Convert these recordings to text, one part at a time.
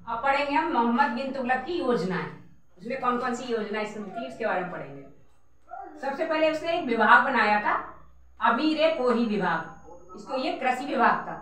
अब पढ़ेंगे हम मोहम्मद बिन तुगलक की योजनाएं। उसमें कौन कौन सी योजनाएं थी उसके बारे में पढ़ेंगे। सबसे पहले उसने एक विभाग बनाया था, अमीर कोही विभाग। इसको ये कृषि विभाग था।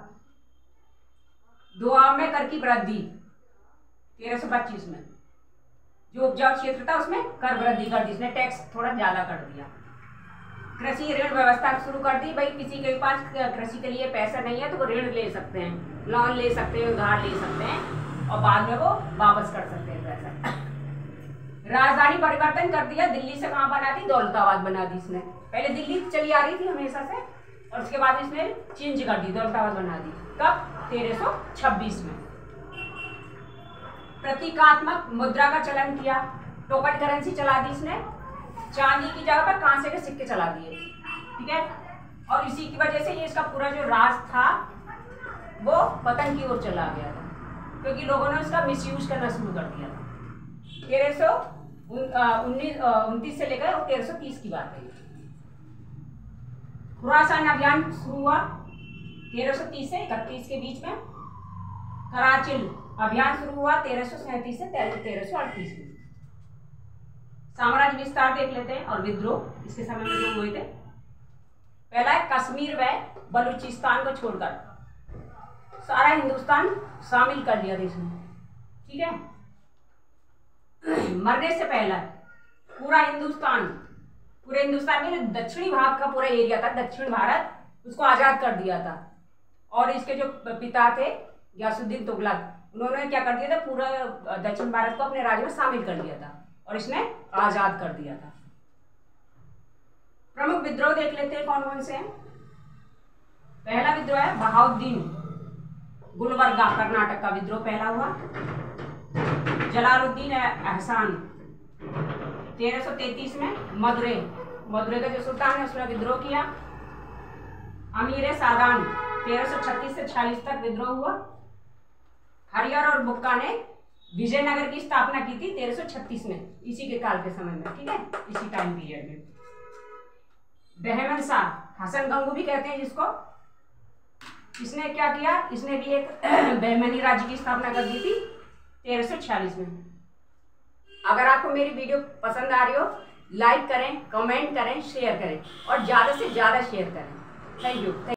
दुआब में कर की वृद्धि 1325 में, जो उपजाऊ क्षेत्र था उसमें कर वृद्धि कर दी, इसने टैक्स थोड़ा ज्यादा कर दिया। कृषि ऋण व्यवस्था शुरू कर दी, भाई किसी के पास कृषि के लिए पैसा नहीं है तो वो ऋण ले सकते हैं, लोन ले सकते हैं, उधार ले सकते हैं और बाद में वो वापस कर सकते हैं पैसा। राजधानी परिवर्तन कर दिया, दिल्ली से कहाँ बना दी, दौलताबाद बना दी इसने। पहले दिल्ली चली आ रही थी हमेशा से और उसके बाद इसने चेंज कर दी, दौलताबाद बना दी। कब? 1326 में। प्रतीकात्मक मुद्रा का चलन किया, टोकन करेंसी चला दी इसने, चांदी की जगह पर कांसे के सिक्के चला दिए, ठीक है। और इसी की वजह से ये इसका पूरा जो राज था वो पतन की ओर चला गया था, क्योंकि लोगों ने उसका मिसयूज करना शुरू कर दिया था। 1329 से लेकर 1330 की बात है। खुरासान अभियान शुरू हुआ 1330 से 31 के बीच में। कराचिल अभियान शुरू हुआ 1337 से 1338 में। साम्राज्य विस्तार देख लेते हैं और विद्रोह इसके समय में जो हुए थे। पहला है कश्मीर व बलूचिस्तान को छोड़कर सारा हिंदुस्तान शामिल कर लिया देश में, ठीक है। मरने से पहला पूरे हिंदुस्तान में जो दक्षिणी भाग का पूरा एरिया था, दक्षिण भारत, उसको आजाद कर दिया था। और इसके जो पिता थे गयासुद्दीन तुगलक, उन्होंने क्या कर दिया था, पूरा दक्षिण भारत को अपने राज्य में शामिल कर लिया था और इसने आजाद कर दिया था। प्रमुख विद्रोह देख लेते हैं कौन कौन से हैं। पहला विद्रोह है बहाउद्दीन गुलबर्गा, कर्नाटक का विद्रोह पहला हुआ। जलालुद्दीन एहसान 1333 में मदुरै का जो सुल्तान है उसने विद्रोह किया। अमीर सादान 1336 से 46 तक विद्रोह हुआ। हरियर और बुक्का ने विजयनगर की स्थापना की थी 1336 में, इसी के काल के समय में, ठीक है, इसी टाइम पीरियड में। बहमन शाह, हसन गंगू भी कहते हैं जिसको, इसने क्या किया, इसने भी एक बहमनी राज्य की स्थापना कर दी थी 1346 में। अगर आपको मेरी वीडियो पसंद आ रही हो, लाइक करें, कमेंट करें, शेयर करें और ज़्यादा से ज़्यादा शेयर करें। Thank you.